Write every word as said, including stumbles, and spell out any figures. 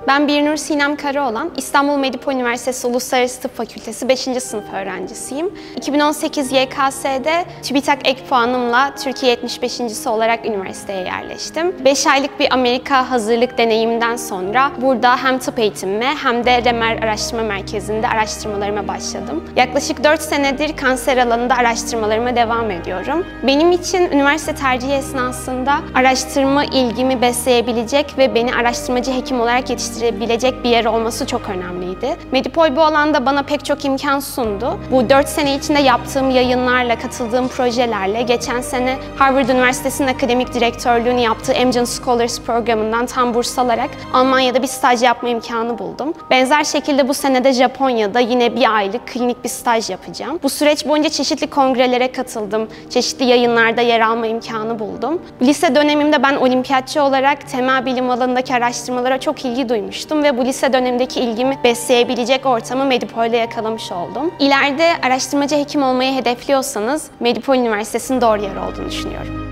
Ben Birnur Sinem Karaoğlan, İstanbul Medipol Üniversitesi Uluslararası Tıp Fakültesi beşinci sınıf öğrencisiyim. iki bin on sekiz Y K S'de TÜBİTAK ek puanımla Türkiye yetmiş beşincisi olarak üniversiteye yerleştim. beş aylık bir Amerika hazırlık deneyimden sonra burada hem tıp eğitimime hem de REMER Araştırma Merkezi'nde araştırmalarıma başladım. Yaklaşık dört senedir kanser alanında araştırmalarıma devam ediyorum. Benim için üniversite tercihi esnasında araştırma ilgimi besleyebilecek ve beni araştırmacı hekim olarak yetiştirebilecek bir yer olması çok önemliydi. Medipol bu alanda bana pek çok imkan sundu. Bu dört sene içinde yaptığım yayınlarla, katıldığım projelerle geçen sene Harvard Üniversitesi'nin akademik direktörlüğünü yaptığı Amgen Scholars programından tam burs alarak Almanya'da bir staj yapma imkanı buldum. Benzer şekilde bu sene de Japonya'da yine bir aylık klinik bir staj yapacağım. Bu süreç boyunca çeşitli kongrelere katıldım, çeşitli yayınlarda yer alma imkanı buldum. Lise dönemimde ben olimpiyatçı olarak temel bilim alanındaki araştırmalara çok ilgi duymuştum ve bu lise dönemindeki ilgimi besleyebilecek ortamı Medipol'de yakalamış oldum. İleride araştırmacı hekim olmayı hedefliyorsanız Medipol Üniversitesi'nin doğru yer olduğunu düşünüyorum.